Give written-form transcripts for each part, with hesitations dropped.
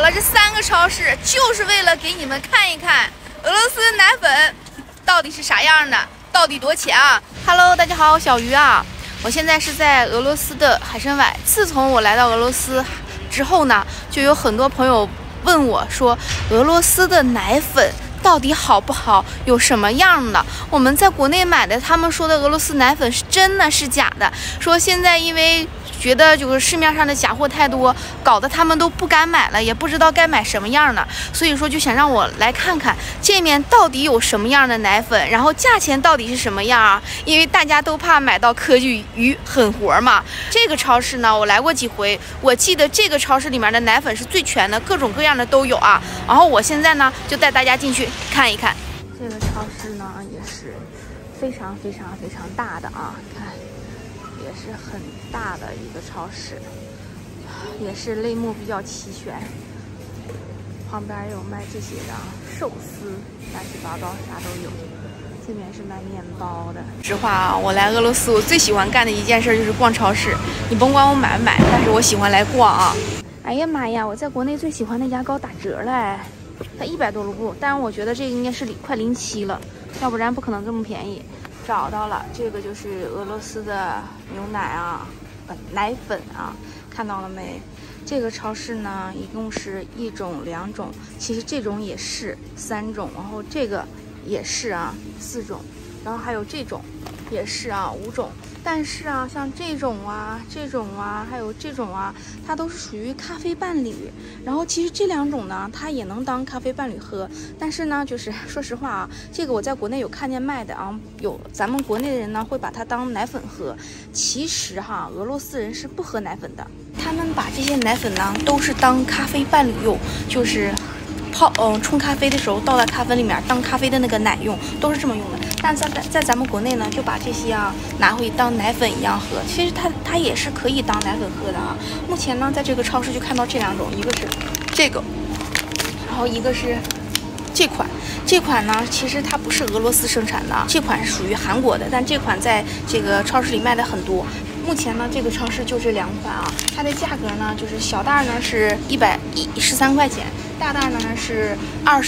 了这3个超市，就是为了给你们看一看俄罗斯奶粉到底是啥样的，到底多钱啊 ？Hello， 大家好，我小鱼啊，我现在是在俄罗斯的海参崴。自从我来到俄罗斯之后呢，就有很多朋友问我说，俄罗斯的奶粉到底好不好？有什么样的？我们在国内买的，他们说的俄罗斯奶粉是真的是假的？说现在因为觉得就是市面上的假货太多，搞得他们都不敢买了，也不知道该买什么样的，所以说就想让我来看看这面到底有什么样的奶粉，然后价钱到底是什么样啊？因为大家都怕买到科技鱼狠活嘛。这个超市呢，我来过几回，我记得这个超市里面的奶粉是最全的，各种各样的都有啊。然后我现在呢，就带大家进去看一看。这个超市呢，也是非常大的啊，看。也是很大的一个超市，也是类目比较齐全，旁边有卖这些的寿司，乱七八糟啥都有。这边是卖面包的。实话啊，我来俄罗斯我最喜欢干的一件事就是逛超市。你甭管我买不买，但是我喜欢来逛啊。哎呀妈呀，我在国内最喜欢的牙膏打折了，才100多卢布，但是我觉得这个应该是快07了，要不然不可能这么便宜。找到了，这个就是俄罗斯的牛奶啊，奶粉啊，看到了没？这个超市呢，一共是1种、2种，其实这种也是3种，然后这个也是啊4种，然后还有这种也是啊5种。但是啊，像这种啊、还有这种啊，它都是属于咖啡伴侣。然后其实这2种呢，它也能当咖啡伴侣喝。但是呢，就是说实话啊，这个我在国内有看见卖的啊，有咱们国内的人呢会把它当奶粉喝。其实哈，俄罗斯人是不喝奶粉的，他们把这些奶粉呢都是当咖啡伴侣用，就是冲咖啡的时候倒在咖啡里面当咖啡的那个奶用，都是这么用的。但在咱们国内呢，就把这些啊拿回当奶粉一样喝。其实它也是可以当奶粉喝的啊。目前呢，在这个超市就看到这2种，一个是这个，然后一个是这款。这款呢，其实它不是俄罗斯生产的，这款是属于韩国的，但这款在这个超市里卖的很多。目前呢，这个超市就这2款啊，它的价格呢，就是小袋呢是113块钱，大袋呢是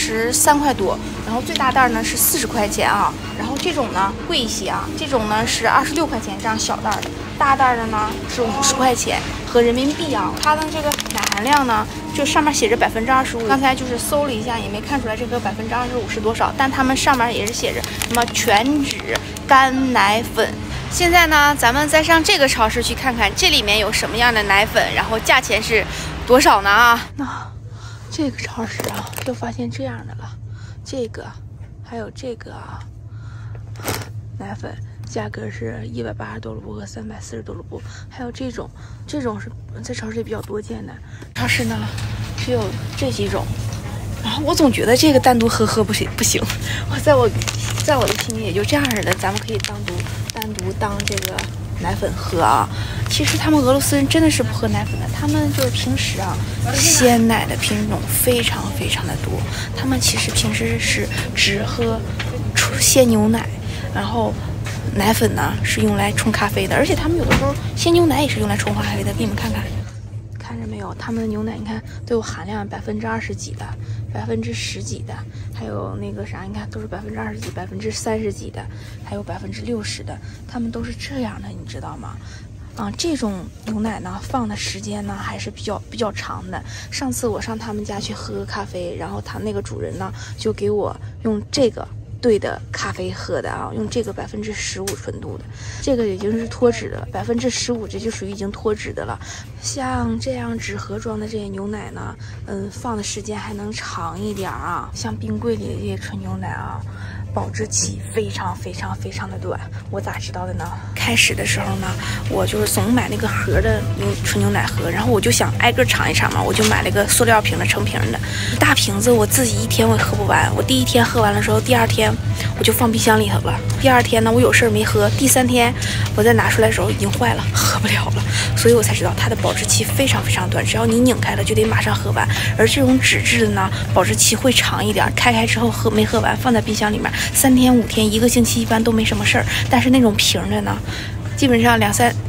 23块多，然后最大袋呢是40块钱啊。然后这种呢贵一些啊，这种呢是26块钱，这样小袋的，大袋的呢是50块钱，合人民币啊。它的这个奶含量呢，就上面写着25%，刚才就是搜了一下，也没看出来这个25%是多少，但他们上面也是写着什么全脂干奶粉。现在呢，咱们再上这个超市去看看，这里面有什么样的奶粉，然后价钱是多少呢啊？那这个超市啊，就发现这样的了，这个还有这个啊，奶粉价格是180多卢布和340多卢布，还有这种是在超市里比较多见的。超市呢只有这几种，然后我总觉得这个单独喝不行，在我的心里也就这样似的，咱们可以单独当这个奶粉喝啊。其实他们俄罗斯人真的是不喝奶粉的，他们就是平时啊，鲜奶的品种非常的多，他们其实平时是只喝鲜牛奶，然后奶粉呢是用来冲咖啡的，而且他们有的时候鲜牛奶也是用来冲咖啡的，给你们看看。看着没有，他们的牛奶你看都有含量20%几的，10%几的，还有那个啥，你看都是20%几、30%几的，还有60%的，他们都是这样的，你知道吗？这种牛奶呢放的时间呢还是比较长的。上次我上他们家去喝咖啡，然后他那个主人呢就给我用这个兑的咖啡喝的啊，用这个15%纯度的，这个已经是脱脂的了，15%这就属于已经脱脂的了。像这样纸盒装的这些牛奶呢，放的时间还能长一点啊。像冰柜里的这些纯牛奶啊，保质期非常的短。我咋知道的呢？开始的时候呢，我就是总买那个盒的纯牛奶盒，然后我就想挨个尝一尝嘛，我就买了个塑料瓶的成瓶的，大瓶子我自己1天我也喝不完。我第1天喝完了之后，第2天我就放冰箱里头了。第2天呢，我有事儿没喝，第3天我再拿出来的时候已经坏了，喝不了了。所以我才知道它的保质期非常短，只要你拧开了就得马上喝完。而这种纸质的呢，保质期会长一点，开之后没喝完，放在冰箱里面3天5天1个星期一般都没什么事儿。但是那种瓶的呢，基本上2、3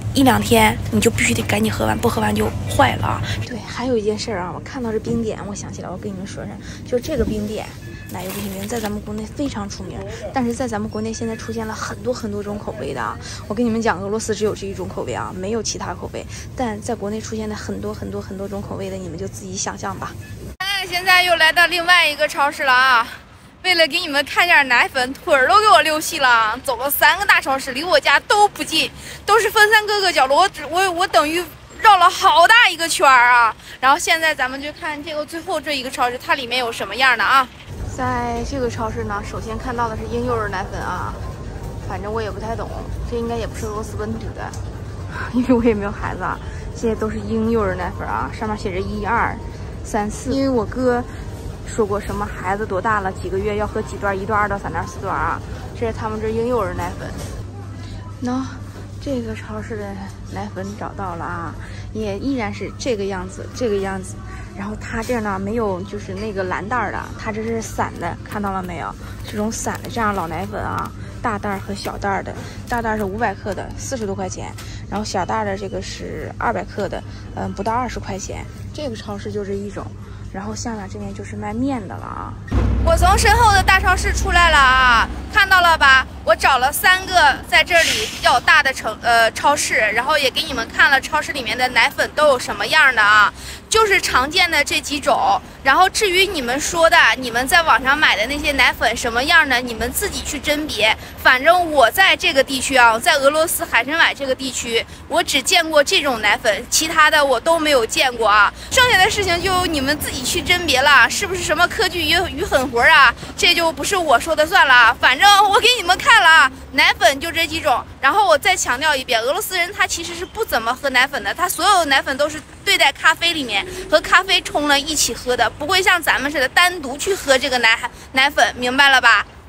1、2天，你就必须得赶紧喝完，不喝完就坏了啊。对，还有一件事啊，我看到这冰点，我想起来，我跟你们说声，就这个冰点。奶油冰淇淋在咱们国内非常出名，但是在咱们国内现在出现了很多种口味的啊。我跟你们讲，俄罗斯只有这一种口味啊，没有其他口味。但在国内出现的很多种口味的，你们就自己想象吧。现在又来到另外一个超市了啊！为了给你们看点奶粉，腿儿都给我溜细了，走了3个大超市，离我家都不近，都是分散各个角落。我等于绕了好大一个圈儿啊！然后现在咱们就看这个最后这一个超市，它里面有什么样的啊？在这个超市呢，首先看到的是婴幼儿奶粉啊，反正我也不太懂，这应该也不是俄罗斯本土的，因为我也没有孩子啊。这些都是婴幼儿奶粉啊，上面写着1、2、3、4。因为我哥说过什么孩子多大了，几个月要喝几段，1段、2段、3段、4段啊。这是他们这婴幼儿奶粉。喏，这个超市的奶粉找到了啊，也依然是这个样子，然后它这呢没有就是那个蓝袋的，它这是散的，看到了没有？这种散的这样老奶粉啊，大袋和小袋的，大袋是500克的，40多块钱，然后小袋的这个是200克的，不到20块钱。这个超市就这一种，然后下面这边就是卖面的了啊。我从身后的大超市出来了啊，看到了吧？我找了3个在这里比较大的超市，然后也给你们看了超市里面的奶粉都有什么样的啊，就是常见的这几种。然后至于你们说的，你们在网上买的那些奶粉什么样的，你们自己去甄别。反正我在这个地区啊，在俄罗斯海参崴这个地区，我只见过这种奶粉，其他的我都没有见过啊。剩下的事情就你们自己去甄别了，是不是什么科技与狠活啊？这就不是我说的算了啊。反正我给你们看了啊，奶粉就这几种。然后我再强调一遍，俄罗斯人他其实是不怎么喝奶粉的，他所有的奶粉都是兑在咖啡里面和咖啡冲了一起喝的，不会像咱们似的单独去喝这个奶粉，明白了吧？